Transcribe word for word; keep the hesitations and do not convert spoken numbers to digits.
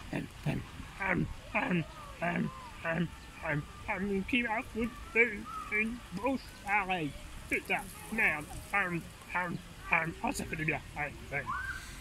hum, hum, hum, hum, hum, hum, hum, hum, qui m'a foutu une grosse oreille. Putain, merde. Hum, hum, hum. Oh, ça fait du bien. Ouais, ouais.